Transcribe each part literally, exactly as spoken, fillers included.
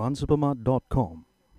funsupermart dot com。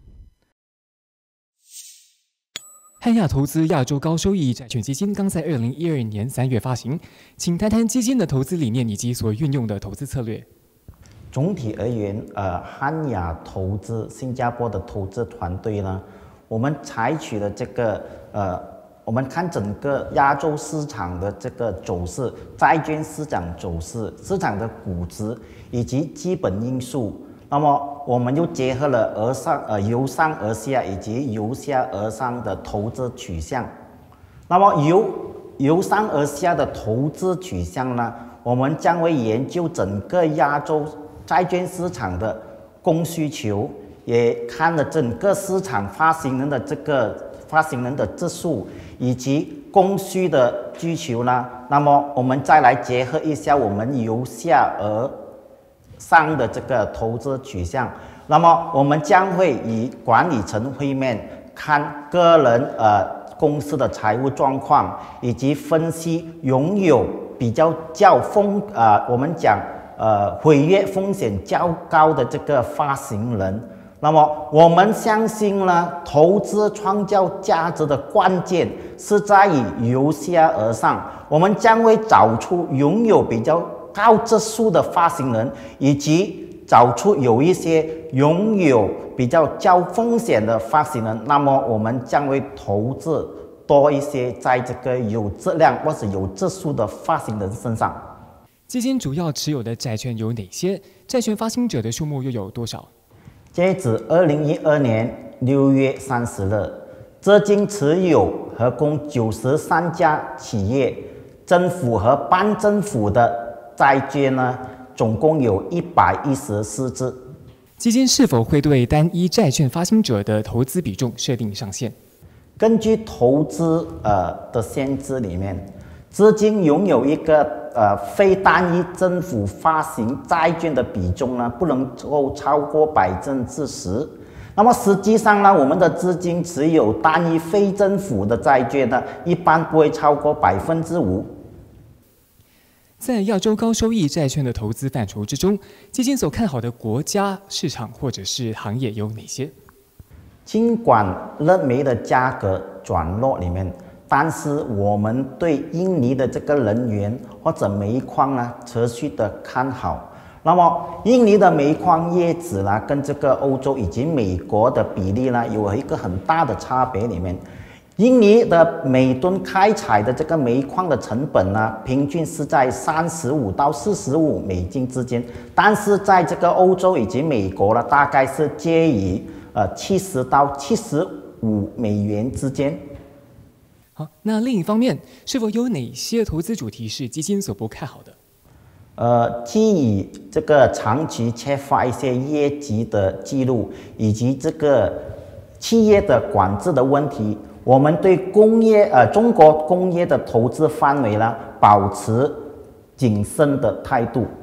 汉亚投资亚洲高收益债券基金刚在二零一二年三月发行，请谈谈基金的投资理念以及所运用的投资策略。 总体而言，呃，汉亚投资新加坡的投资团队呢，我们采取了这个呃，我们看整个亚洲市场的这个走势，债券市场走势、市场的估值以及基本因素。那么我们又结合了而上呃由上而下以及由下而上的投资取向。那么由由上而下的投资取向呢，我们将会研究整个亚洲债券市场的供需求，也看了整个市场发行人的这个发行人的指数以及供需的需求呢。那么我们再来结合一下我们由下而上的这个投资取向，那么我们将会以管理层会面看个人呃公司的财务状况，以及分析拥有比较较风呃我们讲呃毁约风险较高的这个发行人。那么我们相信呢，投资创造价值的关键是在于由下而上，我们将会找出拥有比较高质素的发行人，以及找出有一些拥有比较高风险的发行人，那么我们将会投资多一些在这个有质量或者有质素的发行人身上。 基金主要持有的债券有哪些？债券发行者的数目又有多少？ 截止二零一二年六月三十日，资金持有合共九十三家企业，政府和半政府的债券呢，总共有一百一十四支。 基金是否会对单一债券发行者的投资比重设定上限？ 根据投资呃的限制里面，资金拥有一个呃非单一政府发行债券的比重呢，不能够超过百分之十。那么实际上呢，我们的资金持有单一非政府的债券呢，一般不会超过百分之五。 在亚洲高收益债券的投资范畴之中，基金所看好的国家、市场或者是行业有哪些？ 尽管热煤的价格转弱里面，但是我们对印尼的这个能源或者煤矿呢持续的看好。那么印尼的煤矿业者呢，跟这个欧洲以及美国的比例呢有一个很大的差别里面。印尼的每吨开采的这个煤矿的成本呢，平均是在三十五到四十五美金之间，但是在这个欧洲以及美国呢，大概是介于呃七十到七十五美元之间。 好，那另一方面，是否有哪些投资主题是基金所不看好的？ 呃，基于这个长期缺乏一些业绩的记录，以及这个企业的管制的问题，我们对工业呃中国工业的投资范围呢，保持谨慎的态度。